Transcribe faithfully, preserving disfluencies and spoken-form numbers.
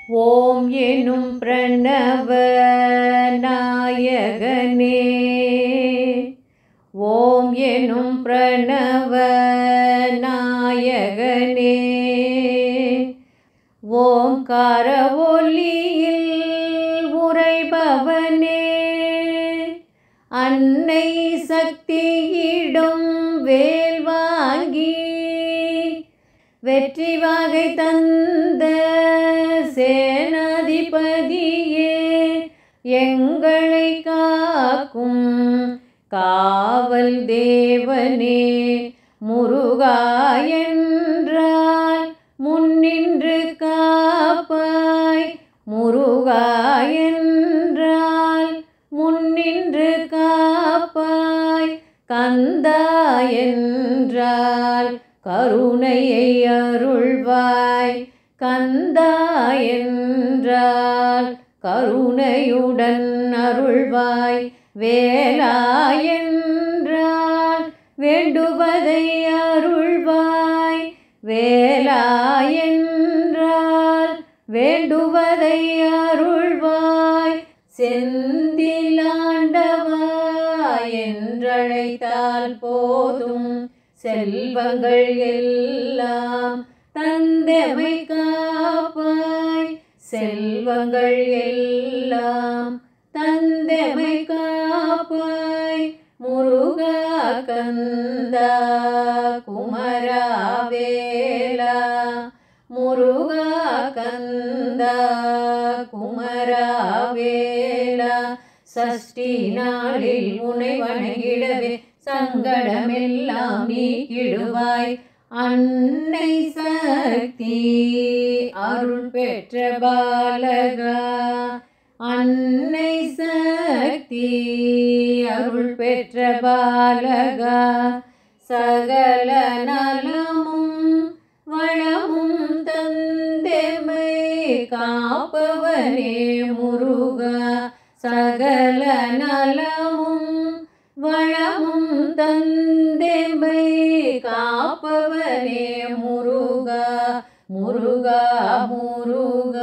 ஓம் எனும் பிரணவ நாயகனே, ஓம் எனும் பிரணவ நாயகனே, ஓங்கார ஒலியில் உறைபவனே, அன்னை சக்தியிடும் வேல் வாங்கி வெற்றி வாகை தந்த சேனாதிபதியே, எங்களை காக்கும் காவல் தேவனே, முருகா என்றால் முன்னின்று காப்பாய், முருகா என்றால் முன்னின்று காப்பாய், கந்தா என்றால் கருணையை அருள்வாய், கந்தா என்றால் கருணையுடன் அருள்வாய், வேலா என்றால் வேண்டுவதை அருள்வாய், வேலா என்றால் வேண்டுவதை அருள்வாய், செந்திலாண்டவா என்றழைத்தால் போதும் செல்வங்கள் எல்லாம் தந்தமை காப்பாய், செல்வங்கள் எல்லாம் தந்தமை காப்பாய், முருகா கந்தா குமரா வேலா, முருகா கந்தா குமரா வேலா, சஷ்டி நாளில் உனை வணங்கிடவே சங்கடமெல்லாம் நீக்கிடுவாய், அன்னை சக்தி அருள் பெற்ற பாலகா, அன்னை சக்தி அருள் பெற்ற பாலகா, சகல நலமும் வளமும் தந்தெமை காப்பவனே முருகா, சகல நலமும் வளமும் தந்தெமை காப்பவனே முருகா, முருகா முருகா.